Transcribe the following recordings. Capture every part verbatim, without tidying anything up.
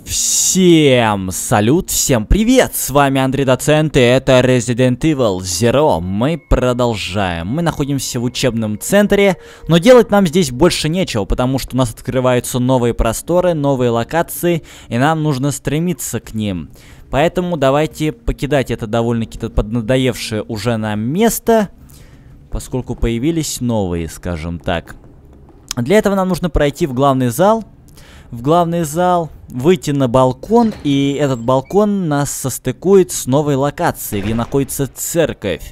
Всем салют, всем привет, с вами Андрей Доцент, и это Resident Evil Zero. Мы продолжаем, мы находимся в учебном центре, но делать нам здесь больше нечего, потому что у нас открываются новые просторы, новые локации, и нам нужно стремиться к ним. Поэтому давайте покидать это довольно-таки поднадоевшее уже нам место, поскольку появились новые, скажем так. Для этого нам нужно пройти в главный зал. В главный зал, выйти на балкон, и этот балкон нас состыкует с новой локацией, где находится церковь.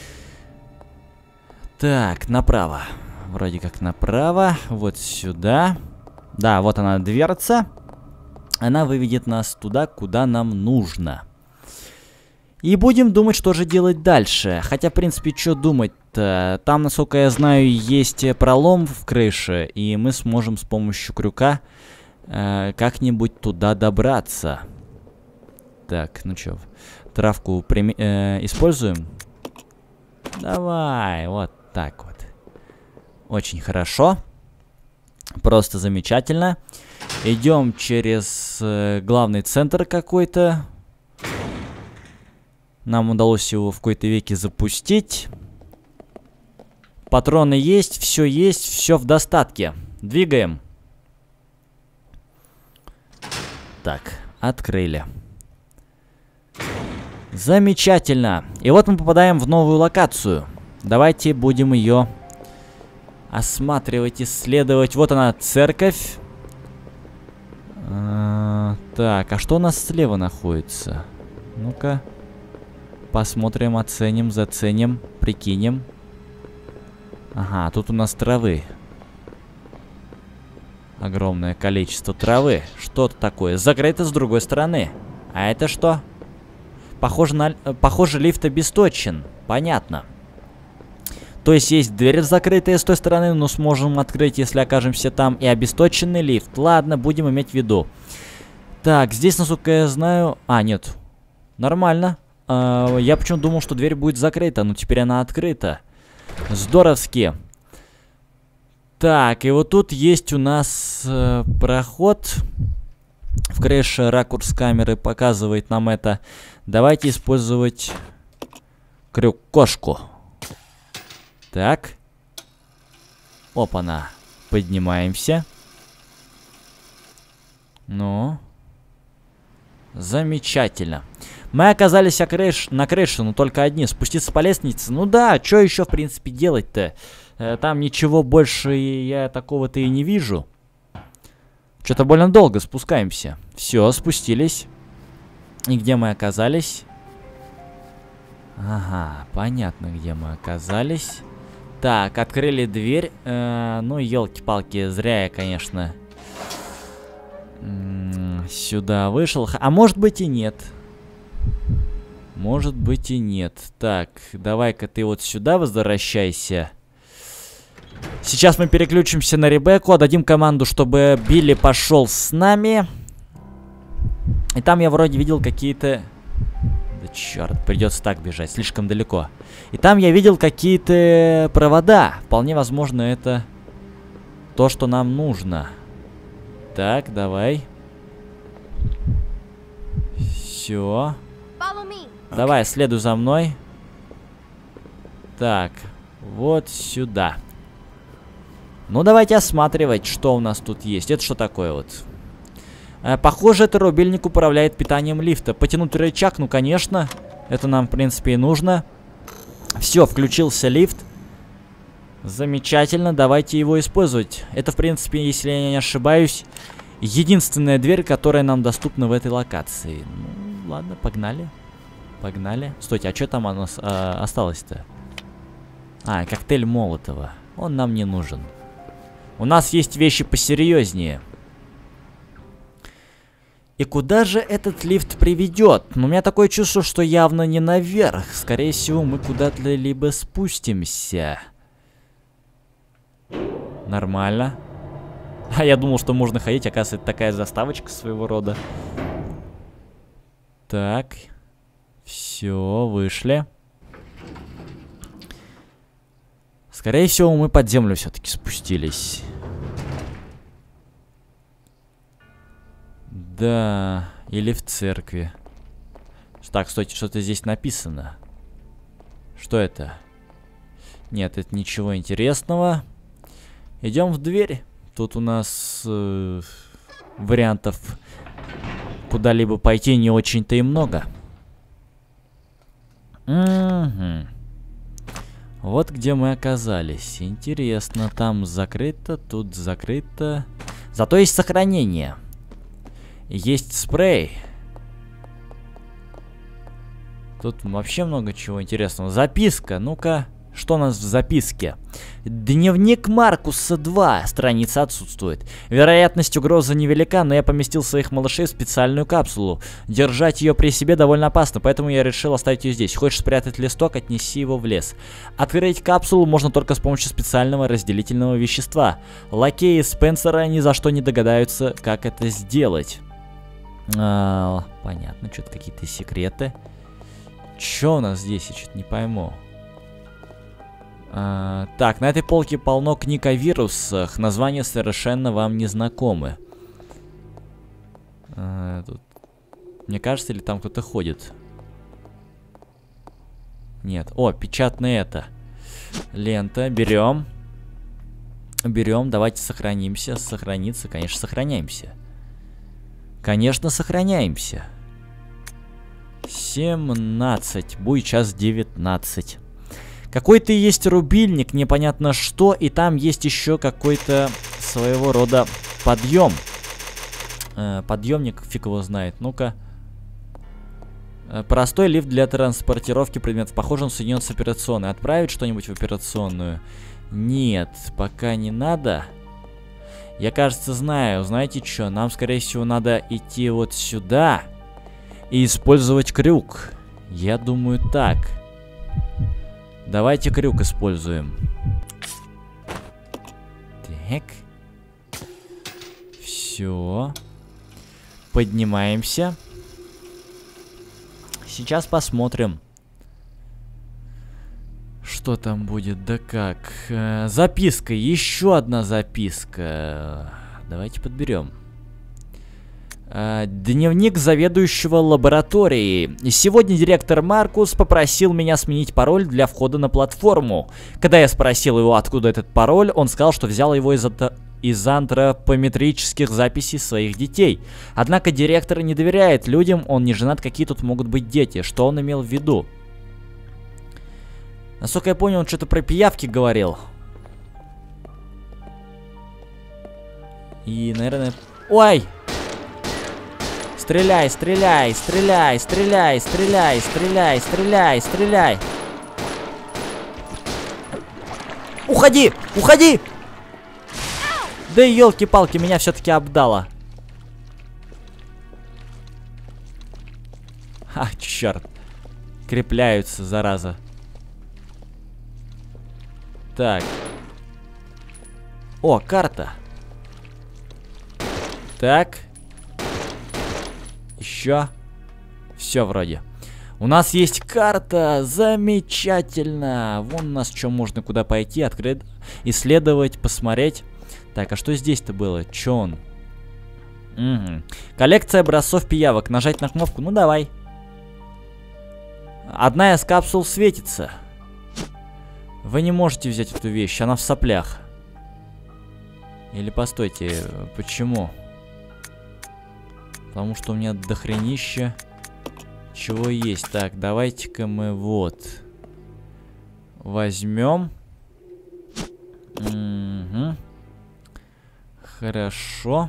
Так, направо. Вроде как направо. Вот сюда. Да, вот она, дверца. Она выведет нас туда, куда нам нужно. И будем думать, что же делать дальше. Хотя, в принципе, что думать-то? Там, насколько я знаю, есть пролом в крыше, и мы сможем с помощью крюка э, как-нибудь туда добраться. Так, ну чё, травку э, используем? Давай, вот так вот. Очень хорошо. Просто замечательно. Идем через э, главный центр какой-то. Нам удалось его в какой-то веке запустить. Патроны есть, все есть, все в достатке. Двигаем. Так, открыли. Замечательно. И вот мы попадаем в новую локацию. Давайте будем ее осматривать, исследовать. Вот она, церковь. А, так, а что у нас слева находится? Ну-ка. Посмотрим, оценим, заценим, прикинем. Ага, тут у нас травы. Огромное количество травы. Что-то такое. Закрыто с другой стороны. А это что? Похоже, на... Похоже, лифт обесточен. Понятно. То есть есть дверь закрытая с той стороны, но сможем открыть, если окажемся там. И обесточенный лифт. Ладно, будем иметь в виду. Так, здесь, насколько я знаю... А, нет. Нормально. Uh, я почему-то думал, что дверь будет закрыта, но теперь она открыта. Здоровски. Так, и вот тут есть у нас uh, проход. В крыше ракурс камеры показывает нам это. Давайте использовать крюк-кошку. Так. Опа-на. Поднимаемся. Ну. Замечательно. Мы оказались крыш... на крыше, но только одни. Спуститься по лестнице. Ну да, что еще в принципе делать-то? Э, там ничего больше я такого-то и не вижу. Что-то больно долго спускаемся. Все, спустились. И где мы оказались? Ага, понятно, где мы оказались. Так, открыли дверь. Э, ну, елки-палки, зря я, конечно, сюда вышел. А может быть и нет. Может быть и нет. Так, давай-ка ты вот сюда возвращайся. Сейчас мы переключимся на Ребекку, отдадим команду, чтобы Билли пошел с нами. И там я вроде видел какие-то... Да черт, придется так бежать, слишком далеко. И там я видел какие-то провода. Вполне возможно, это то, что нам нужно. Так, давай. Все. Давай, следуй за мной. Так, вот сюда. Ну, давайте осматривать, что у нас тут есть. Это что такое вот? Э, похоже, это рубильник управляет питанием лифта. Потянуть рычаг, ну, конечно. Это нам, в принципе, и нужно. Все, включился лифт. Замечательно, давайте его использовать. Это, в принципе, если я не ошибаюсь, единственная дверь, которая нам доступна в этой локации. Ну, ладно, погнали. Погнали. Стойте, а что там у нас а, осталось-то? А, коктейль Молотова. Он нам не нужен. У нас есть вещи посерьезнее. И куда же этот лифт приведет? Ну, у меня такое чувство, что явно не наверх. Скорее всего, мы куда-то либо спустимся. Нормально. А я думал, что можно ходить. Оказывается, это такая заставочка своего рода. Так. Все, вышли. Скорее всего, мы под землю все-таки спустились. Да, или в церкви. Так, стойте, что-то здесь написано. Что это? Нет, это ничего интересного. Идем в дверь. Тут у нас э, вариантов куда-либо пойти не очень-то и много. Угу. Вот где мы оказались. Интересно, там закрыто, тут закрыто. Зато есть сохранение. Есть спрей. Тут вообще много чего интересного. Записка, ну-ка, что у нас в записке? Дневник Маркуса два. Страница отсутствует. Вероятность угрозы невелика, но я поместил своих малышей в специальную капсулу. Держать ее при себе довольно опасно, поэтому я решил оставить ее здесь. Хочешь спрятать листок, отнеси его в лес. Открыть капсулу можно только с помощью специального разделительного вещества. Лакеи Спенсера ни за что не догадаются, как это сделать. А, понятно, что-то какие-то секреты. Чё у нас здесь? Я что-то не пойму. А, так, на этой полке полно книг о вирусах. Названия совершенно вам не знакомы. А, тут... Мне кажется, или там кто-то ходит? Нет. О, печатное это. Лента. Берем. Берем. Давайте сохранимся. Сохраниться. Конечно, сохраняемся. Конечно, сохраняемся. семнадцать. Будет час девятнадцать. Какой-то есть рубильник, непонятно что, и там есть еще какой-то своего рода подъем. Э, подъемник, фиг его знает. Ну-ка. Э, простой лифт для транспортировки предметов. Похоже, он соединен с операционной. Отправить что-нибудь в операционную? Нет, пока не надо. Я, кажется, знаю. Знаете что? Нам, скорее всего, надо идти вот сюда и использовать крюк. Я думаю, так. Давайте крюк используем. Так. Все. Поднимаемся. Сейчас посмотрим, что там будет, да как. Э, записка, еще одна записка. Давайте подберем. Дневник заведующего лабораторией. Сегодня директор Маркус попросил меня сменить пароль для входа на платформу. Когда я спросил его, откуда этот пароль, он сказал, что взял его из, из антропометрических записей своих детей. Однако директор не доверяет людям, он не женат, какие тут могут быть дети. Что он имел в виду? Насколько я понял, он что-то про пиявки говорил. И, наверное... Ой! Стреляй, стреляй, стреляй, стреляй, стреляй, стреляй, стреляй, стреляй. Уходи, уходи! Да и елки-палки, меня все-таки обдало. А, черт. Крепляются, зараза. Так. О, карта. Так. Еще. Все вроде. У нас есть карта. Замечательно. Вон у нас что можно куда пойти, открыть, исследовать, посмотреть. Так, а что здесь-то было? Че он? Угу. Коллекция образцов пиявок. Нажать на кнопку. Ну давай. Одна из капсул светится. Вы не можете взять эту вещь, она в соплях. Или постойте, почему? Потому что у меня дохренища чего есть. Так, давайте-ка мы вот возьмем. Угу. Хорошо.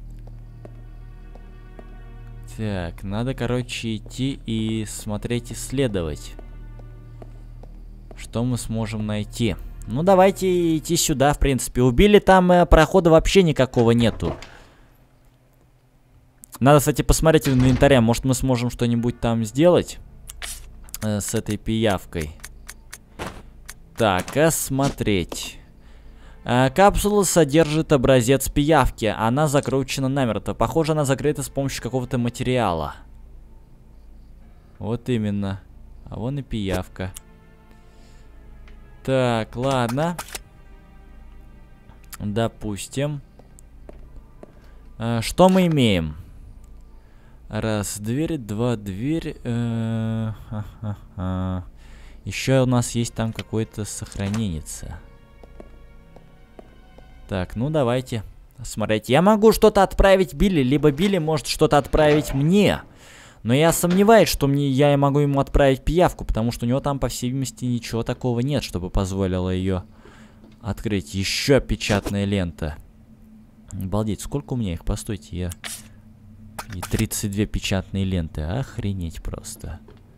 Так, надо, короче, идти и смотреть, исследовать. Что мы сможем найти? Ну, давайте идти сюда, в принципе. Убили там, э, прохода вообще никакого нету. Надо, кстати, посмотреть в инвентаре. Может, мы сможем что-нибудь там сделать э, с этой пиявкой. Так, осмотреть. Э, капсула содержит образец пиявки. Она закручена намертво. Похоже, она закрыта с помощью какого-то материала. Вот именно. А вон и пиявка. Так, ладно. Допустим. Э, что мы имеем? Раз, дверь, два, дверь. Э, ха-ха-ха. Еще у нас есть там какой-то сохраненец. Так, ну давайте. Смотрите, я могу что-то отправить Билли, либо Билли может что-то отправить мне. Но я сомневаюсь, что мне, я могу ему отправить пиявку, потому что у него там, по всей видимости, ничего такого нет, чтобы позволило ее открыть. Еще печатная лента. Обалдеть, сколько у меня их? Постойте, я... И тридцать две печатные ленты. Охренеть просто.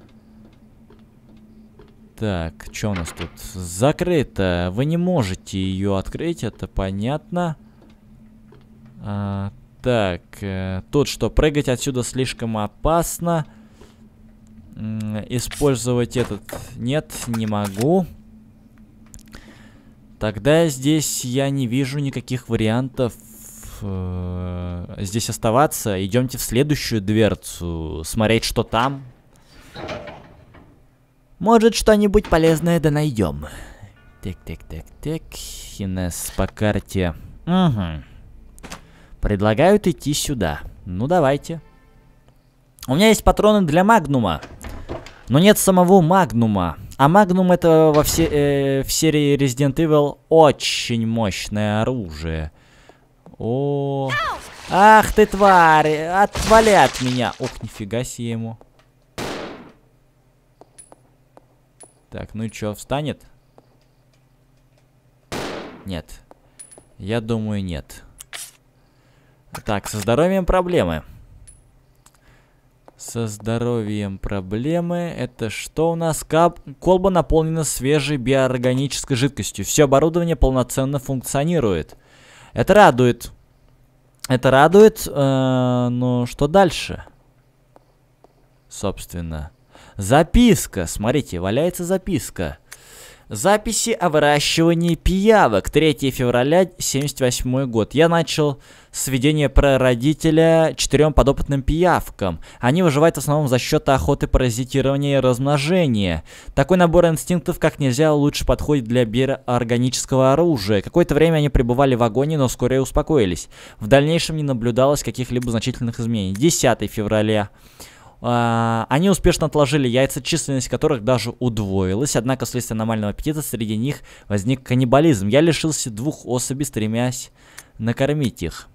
Так, что у нас тут? Закрыто. Вы не можете ее открыть, это понятно. А, так, э, тут что? Прыгать отсюда слишком опасно. М, использовать этот... Нет, не могу. Тогда здесь я не вижу никаких вариантов э, здесь оставаться. Идемте в следующую дверцу. Смотреть, что там. Может, что-нибудь полезное да найдем. Так, так, так, так. Хинес по карте. Угу. Предлагают идти сюда. Ну, давайте. У меня есть патроны для Магнума. Но нет самого Магнума. А Магнум это во все, э, в серии Resident Evil очень мощное оружие. О, ах ты тварь! Отвали от меня! Ох, нифига себе ему. Так, ну и чё, встанет? Нет. Я думаю, нет. Так, со здоровьем проблемы. Со здоровьем проблемы. Это что у нас? Кап... Колба наполнена свежей биоорганической жидкостью. Все оборудование полноценно функционирует. Это радует. Это радует. Э, но что дальше? Собственно. Записка. Смотрите, валяется записка. Записи о выращивании пиявок. третьего февраля семьдесят восьмой год. Я начал сведение прародителя четырем подопытным пиявкам. Они выживают в основном за счет охоты, паразитирования и размножения. Такой набор инстинктов как нельзя лучше подходит для биоорганического оружия. Какое-то время они пребывали в агонии, но вскоре успокоились. В дальнейшем не наблюдалось каких-либо значительных изменений. десятого февраля. Uh, они успешно отложили яйца, численность которых даже удвоилась, однако вследствие аномального аппетита среди них возник каннибализм. Я лишился двух особей, стремясь накормить их.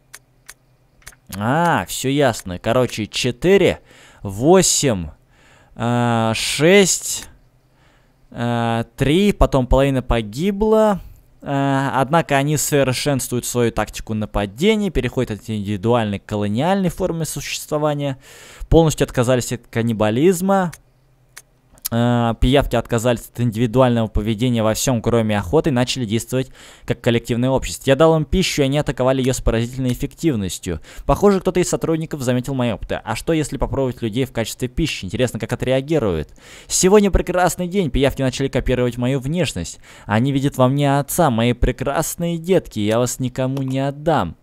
А, все ясно. Короче, четыре, восемь, шесть, три, потом половина погибла. Однако они совершенствуют свою тактику нападения, переходят от индивидуальной к колониальной форме существования, полностью отказались от каннибализма, пиявки отказались от индивидуального поведения во всем, кроме охоты, и начали действовать как коллективное общество. Я дал им пищу, и они атаковали ее с поразительной эффективностью. Похоже, кто-то из сотрудников заметил мои опыты. А что, если попробовать людей в качестве пищи? Интересно, как отреагируют. Сегодня прекрасный день. Пиявки начали копировать мою внешность. Они видят во мне отца. Мои прекрасные детки. Я вас никому не отдам.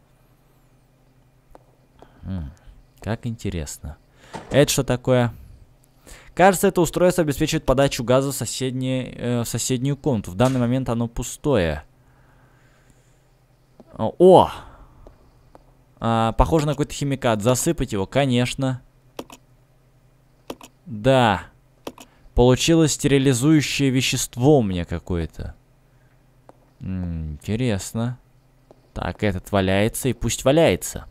М-м, как интересно. Это что такое? Кажется, это устройство обеспечивает подачу газа в, соседней, э, в соседнюю комнату. В данный момент оно пустое. О! А, похоже на какой-то химикат. Засыпать его, конечно. Да. Получилось стерилизующее вещество у меня какое-то. Интересно. Так, этот валяется, и пусть валяется.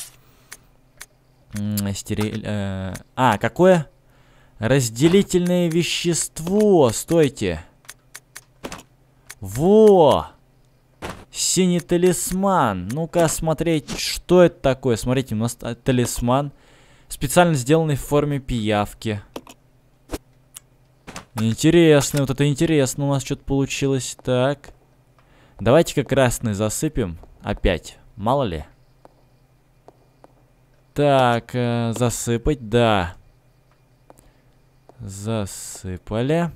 Стериль... Э, а, какое? Разделительное вещество. Стойте. Во! Синий талисман. Ну-ка смотреть, что это такое. Смотрите, у нас талисман. Специально сделанный в форме пиявки. Интересно. Вот это интересно. У нас что-то получилось. Так. Давайте-ка красный засыпем. Опять. Мало ли. Так, э, засыпать, да. Засыпали.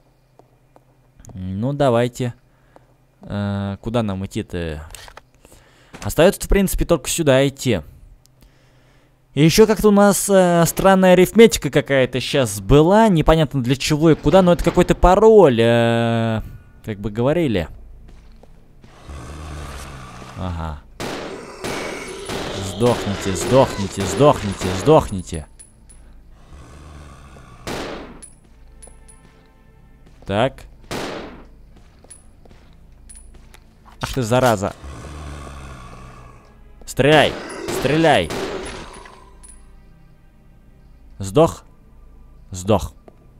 Ну, давайте. Э, куда нам идти-то? Остается, в принципе, только сюда идти. И еще как-то у нас э, странная арифметика какая-то сейчас была. Непонятно для чего и куда, но это какой-то пароль. Э, как бы говорили. Ага. Сдохните, сдохните, сдохните, сдохните. Так. Ах ты, зараза. Стреляй, стреляй. Сдох? Сдох.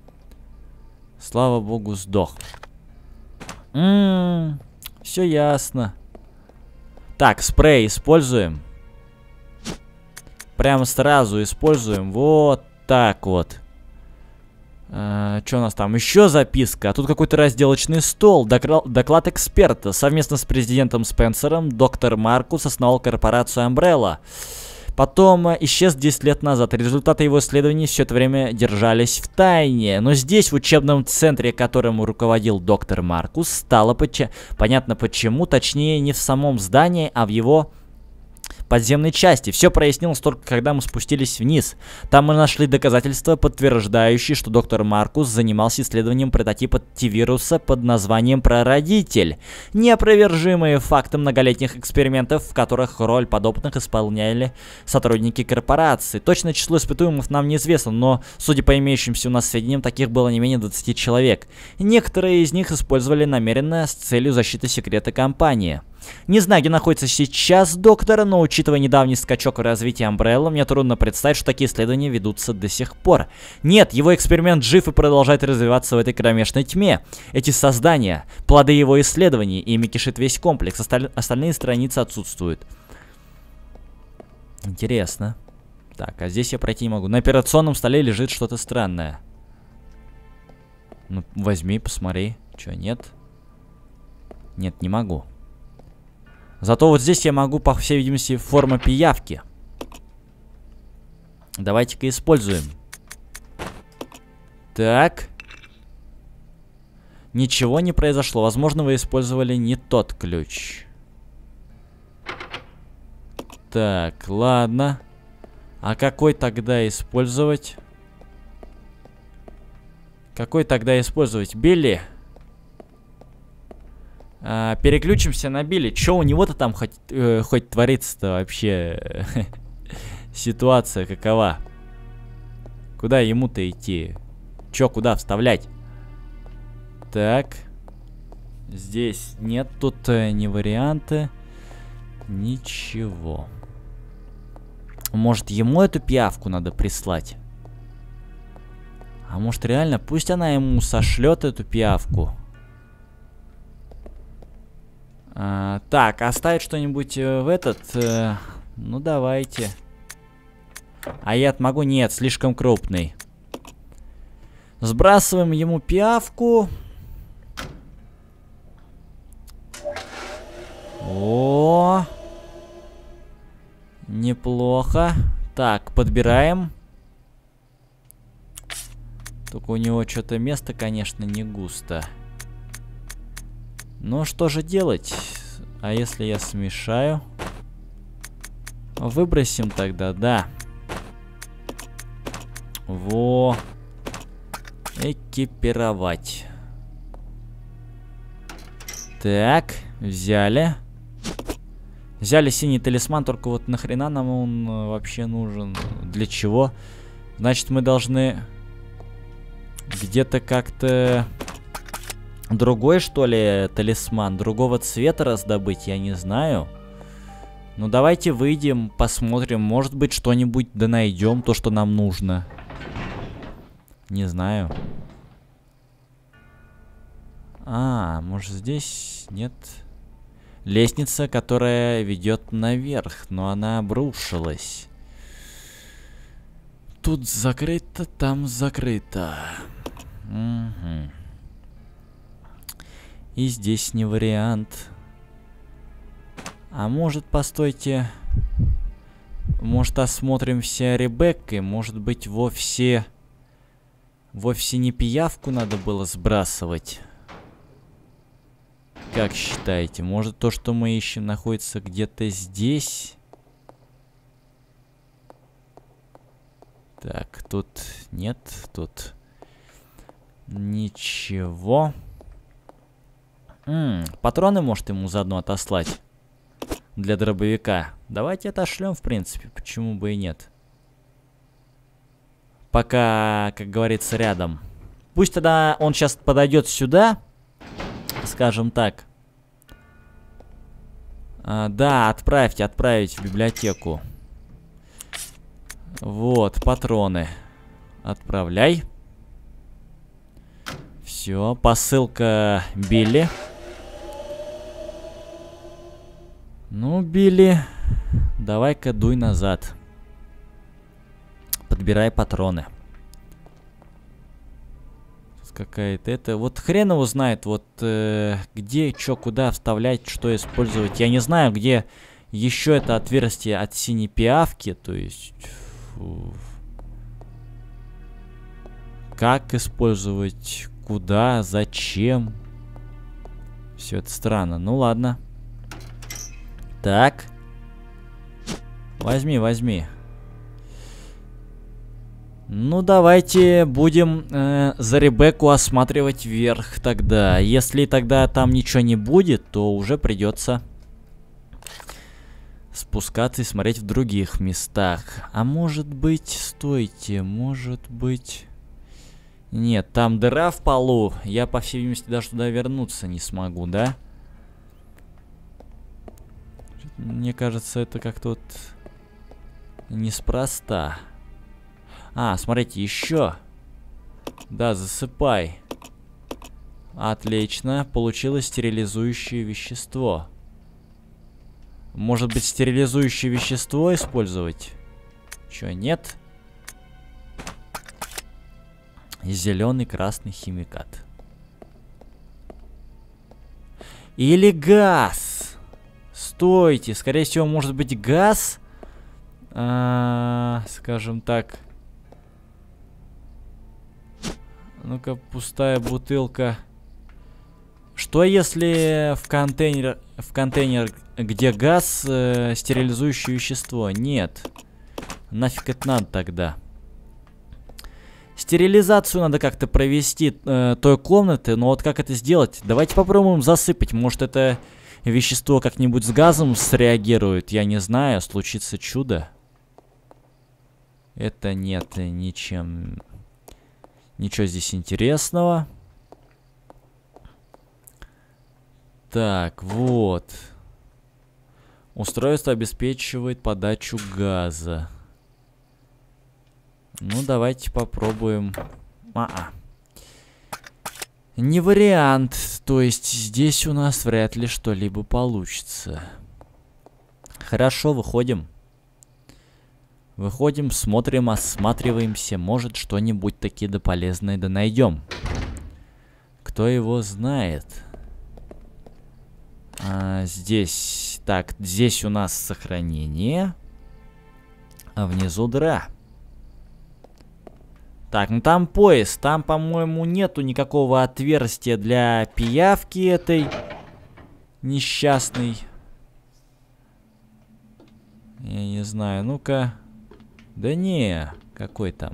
Слава богу, сдох. Ммм, все ясно. Так, спрей используем. Прямо сразу используем. Вот так вот. А, что у нас там? Еще записка. А тут какой-то разделочный стол. Докла доклад эксперта. Совместно с президентом Спенсером доктор Маркус основал корпорацию Umbrella. Потом исчез десять лет назад. Результаты его исследований все это время держались в тайне. Но здесь, в учебном центре, которым руководил доктор Маркус, стало поч понятно почему. Точнее, не в самом здании, а в его подземной части. Все прояснилось только когда мы спустились вниз. Там мы нашли доказательства, подтверждающие, что доктор Маркус занимался исследованием прототипа Т-вируса под названием Прародитель. Неопровержимые факты многолетних экспериментов, в которых роль подопытных исполняли сотрудники корпорации. Точное число испытуемых нам неизвестно, но, судя по имеющимся у нас сведениям, таких было не менее двадцати человек. Некоторые из них использовали намеренно с целью защиты секрета компании. Не знаю, где находится сейчас доктор, но учитывая недавний скачок в развитии Umbrella, мне трудно представить, что такие исследования ведутся до сих пор. Нет, его эксперимент жив и продолжает развиваться в этой кромешной тьме. Эти создания, плоды его исследований, ими кишит весь комплекс, осталь... остальные страницы отсутствуют. Интересно. Так, а здесь я пройти не могу. На операционном столе лежит что-то странное. Ну, возьми, посмотри. Чё, нет? Нет, не могу. Зато вот здесь я могу, по всей видимости, форма пиявки. Давайте-ка используем. Так. Ничего не произошло. Возможно, вы использовали не тот ключ. Так, ладно. А какой тогда использовать? Какой тогда использовать? Билли? А, переключимся на Билли. Че у него-то там хоть, э, хоть творится-то вообще? Ситуация какова? Куда ему-то идти? Че, куда вставлять? Так. Здесь нет, тут э, не варианты. Ничего. Может, ему эту пиявку надо прислать? А может, реально, пусть она ему сошлет эту пиявку. А, так, оставить что-нибудь э, в этот... Э, ну, давайте. А я могу? Нет, слишком крупный. Сбрасываем ему пиявку. О, неплохо. Так, подбираем. Только у него что-то место, конечно, не густо. Ну, что же делать? А если я смешаю? Выбросим тогда, да. Во. Экипировать. Так, взяли. Взяли синий талисман, только вот нахрена нам он вообще нужен? Для чего? Значит, мы должны где-то как-то... Другой, что ли, талисман? Другого цвета раздобыть, я не знаю. Ну, давайте выйдем, посмотрим. Может быть, что-нибудь да найдем, то, что нам нужно. Не знаю. А, может, здесь нет. Лестница, которая ведет наверх, но она обрушилась. Тут закрыто, там закрыто. Угу. И здесь не вариант. А может, постойте. Может, осмотримся Ребеккой. Может быть, вовсе... Вовсе не пиявку надо было сбрасывать. Как считаете? Может, то, что мы ищем, находится где-то здесь? Так, тут нет. Тут ничего. М-м, патроны, может, ему заодно отослать? для дробовика. Давайте отошлем, в принципе, почему бы и нет. Пока, как говорится, рядом. Пусть тогда он сейчас подойдет сюда, скажем так. А, да, отправьте, отправить в библиотеку. Вот, патроны. Отправляй. Все, посылка Билли. Ну, Билли, давай-ка дуй назад. Подбирай патроны. Какая-то это... Вот хрен его знает, вот э, где, что, куда вставлять, что использовать. Я не знаю, где еще это отверстие от синей пиявки, то есть... Фу. Как использовать, куда, зачем. Все это странно. Ну ладно. Так. Возьми, возьми. Ну, давайте будем э, за Ребекку осматривать вверх тогда. Если тогда там ничего не будет, то уже придется спускаться и смотреть в других местах. А может быть, стойте, может быть... Нет, там дыра в полу. Я, по всей видимости, даже туда вернуться не смогу, да? Мне кажется, это как-то вот неспроста. А, смотрите, еще. Да, засыпай. Отлично. Получилось стерилизующее вещество. Может быть, стерилизующее вещество использовать? Че, нет? Зеленый, красный химикат. Или газ. Стойте. Скорее всего, может быть, газ. А, скажем так. Ну-ка, пустая бутылка. Что если в контейнер, в контейнер, где газ, э, стерилизующее вещество? Нет. Нафиг это надо тогда? Стерилизацию надо как-то провести э, той комнаты, но вот как это сделать? Давайте попробуем засыпать. Может, это вещество как-нибудь с газом среагирует? Я не знаю, случится чудо. Это нет, ничем... Ничего здесь интересного. Так, вот. Устройство обеспечивает подачу газа. Ну, давайте попробуем. А-а. Не вариант. То есть здесь у нас вряд ли что-либо получится. Хорошо, выходим. Выходим, смотрим, осматриваемся. Может, что-нибудь такие да полезное да найдем. Кто его знает? А, здесь... Так, здесь у нас сохранение. А внизу дыра. Так, ну там пояс. Там, по-моему, нету никакого отверстия для пиявки этой несчастной. Я не знаю, ну-ка... Да не, какой там?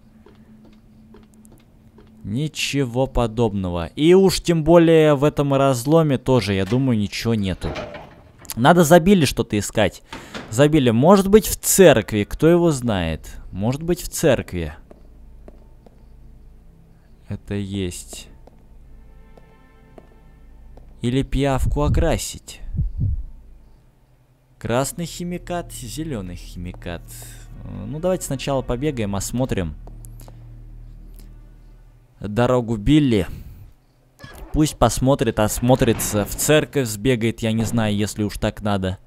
Ничего подобного. И уж тем более в этом разломе тоже, я думаю, ничего нету. Надо за Билли что-то искать. За Билли, может быть, в церкви, кто его знает? Может быть, в церкви. Это есть. Или пиявку окрасить. Красный химикат, зеленый химикат. Ну, давайте сначала побегаем, осмотрим дорогу Билли. Пусть посмотрит, осмотрится. В церковь сбегает, я не знаю, если уж так надо.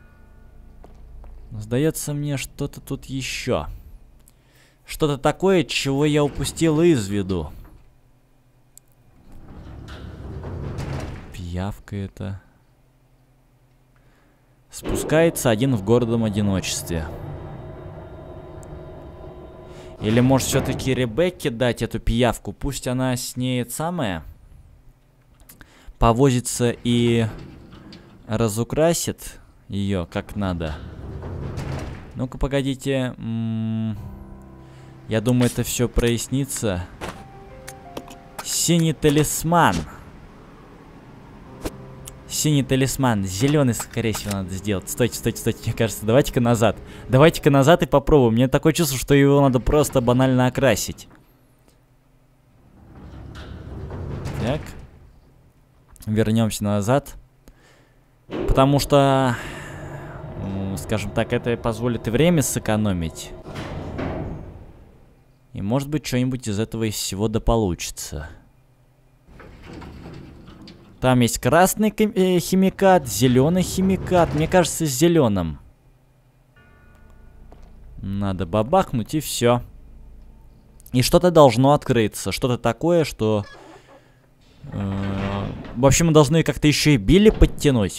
Сдается мне что-то тут еще. Что-то такое, чего я упустил из виду. Пиявка это. Спускается один в гордом одиночестве. Или может все-таки Ребекке дать эту пиявку? Пусть она с ней это самое повозится и разукрасит ее как надо. Ну-ка, погодите. М-м- я думаю, это все прояснится. Синий талисман. Синий талисман. Зеленый, скорее всего, надо сделать. Стойте, стойте, стойте. Мне кажется, давайте-ка назад. Давайте-ка назад и попробуем. Мне такое чувство, что его надо просто банально окрасить. Так. Вернемся назад. Потому что, ну, скажем так, это позволит и время сэкономить. И может быть что-нибудь из этого из всего да получится. Там есть красный химикат, зеленый химикат. Мне кажется, с зеленым. Надо бабахнуть и все. И что-то должно открыться. Что-то такое, что... Э, в общем, мы должны как-то еще и Билли подтянуть.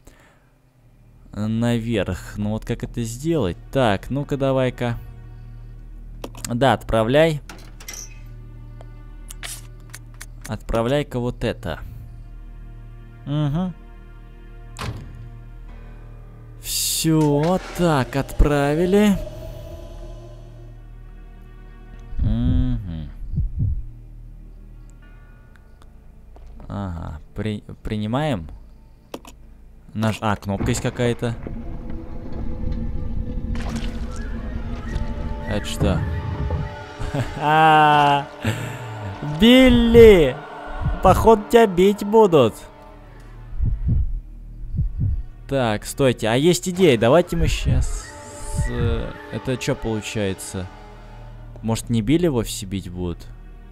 Наверх. Ну вот как это сделать? Так, ну-ка давай-ка. Да, отправляй. Отправляй-ка вот это. Угу. Все, так, отправили. Угу. Ага, при, принимаем. Наш... А, кнопка есть какая-то. Это что? Ха-ха! Билли! Походу тебя бить будут. Так, стойте. А есть идея. Давайте мы сейчас... Это что получается? Может, не Билли вовсе бить будут?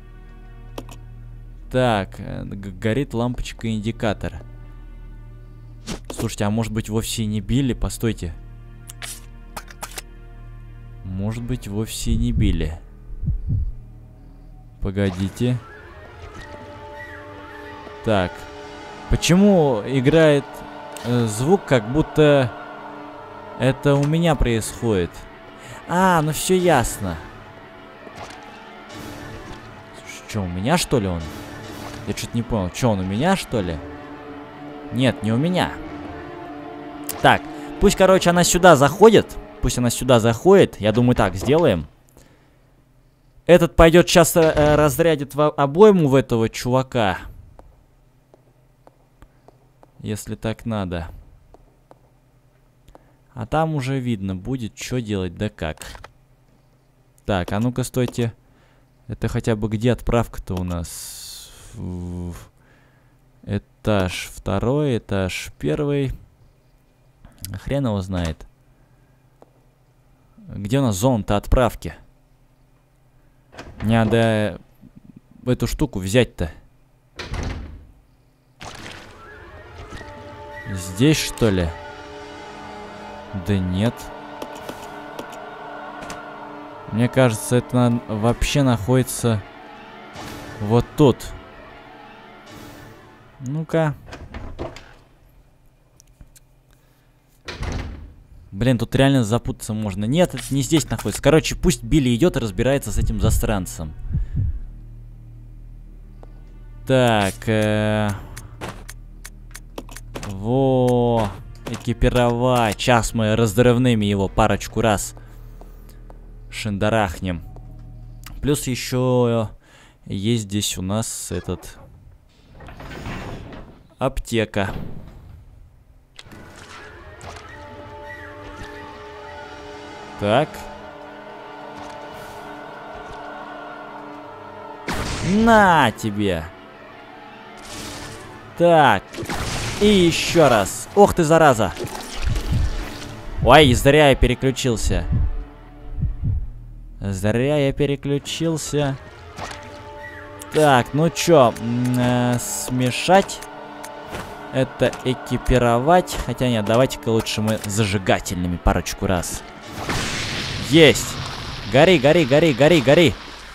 Так, горит лампочка-индикатор. Слушайте, а может быть вовсе и не Билли? Постойте. Может быть вовсе и не Билли. Погодите. Так. Почему играет э, звук, как будто это у меня происходит? А, ну все ясно. Что, у меня что ли он? Я что-то не понял. Что, он у меня что ли? Нет, не у меня. Так, пусть, короче, она сюда заходит. Пусть она сюда заходит. Я думаю, так сделаем. Этот пойдет сейчас э, разрядит в обойму в этого чувака. Если так надо. А там уже видно будет, что делать, да как. Так, а ну-ка, стойте. Это хотя бы где отправка-то у нас? В... Этаж второй, этаж первый. Хрен его знает. Где у нас зона-то отправки? Мне надо эту штуку взять-то. Здесь, что ли? Да нет. Мне кажется, это вообще находится вот тут. Ну-ка. Блин, тут реально запутаться можно. Нет, это не здесь находится. Короче, пусть Билли идет и разбирается с этим застранцем. Так. Э... Во. Экипировать. Сейчас мы разрывными его парочку раз шиндарахнем. Плюс еще есть здесь у нас этот... Аптека. Так. На тебе. Так. И еще раз. Ох ты, зараза. Ой, зря я переключился. Зря я переключился. Так, ну чё, э, смешать. Это экипировать. Хотя нет, давайте-ка лучше мы зажигательными парочку раз. Есть! Гори, гори, гори, гори, гори!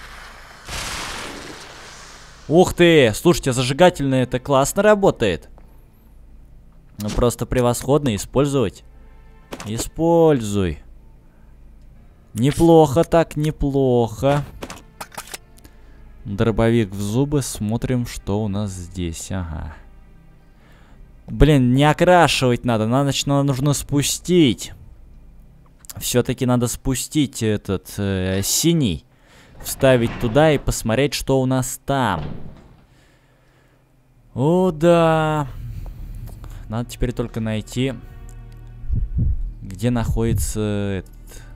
Ух ты! Слушайте, зажигательное это классно работает. Ну просто превосходно использовать. Используй. Неплохо так, неплохо. Дробовик в зубы. Смотрим, что у нас здесь. Ага. Блин, не окрашивать надо. Надо, нужно спустить. Все-таки надо спустить этот э, синий. Вставить туда и посмотреть, что у нас там. О, да. Надо теперь только найти, где находится этот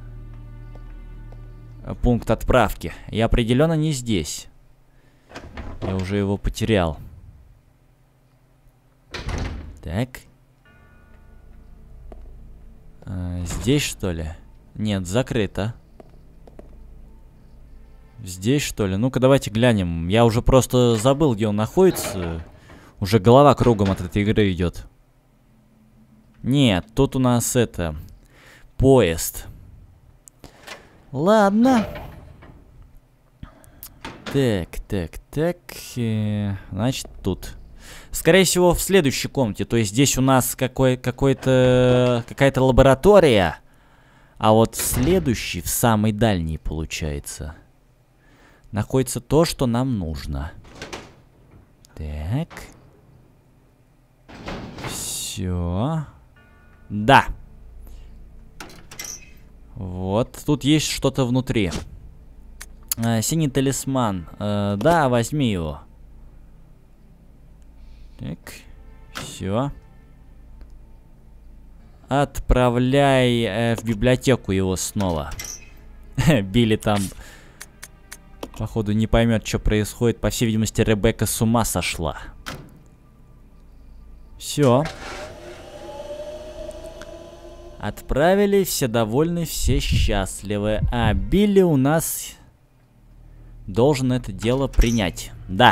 пункт отправки. И определенно не здесь. Я уже его потерял. Так. А, здесь, что ли? Нет, закрыто. Здесь, что ли? Ну-ка, давайте глянем. Я уже просто забыл, где он находится. Уже голова кругом от этой игры идет. Нет, тут у нас это... поезд. Ладно. Так, так, так. Э, значит, тут. Скорее всего, в следующей комнате. То есть здесь у нас какой, какой-то... какая-то лаборатория. А вот в следующей, в самой дальней, получается, находится то, что нам нужно. Так. Все. Да. Вот. Тут есть что-то внутри. А, синий талисман. А, да, возьми его. Так. Все. Отправляй э, в библиотеку его снова. Билли там, походу, не поймет, что происходит. По всей видимости, Ребекка с ума сошла. Все. Отправили, все довольны, все счастливы. А Билли у нас должен это дело принять. Да.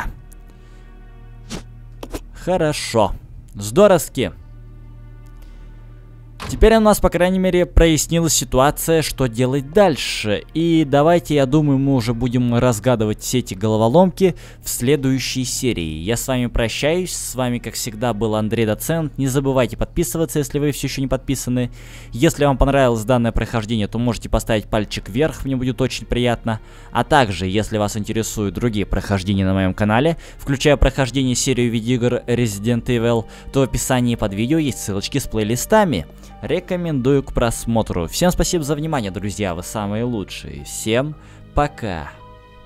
Хорошо. Здоровски. Теперь у нас, по крайней мере, прояснилась ситуация, что делать дальше. И давайте, я думаю, мы уже будем разгадывать все эти головоломки в следующей серии. Я с вами прощаюсь. С вами, как всегда, был Андрей Доцент. Не забывайте подписываться, если вы все еще не подписаны. Если вам понравилось данное прохождение, то можете поставить пальчик вверх, мне будет очень приятно. А также, если вас интересуют другие прохождения на моем канале, включая прохождение серии видеоигр Resident Evil, то в описании под видео есть ссылочки с плейлистами. Рекомендую к просмотру. Всем спасибо за внимание, друзья, вы самые лучшие. Всем пока.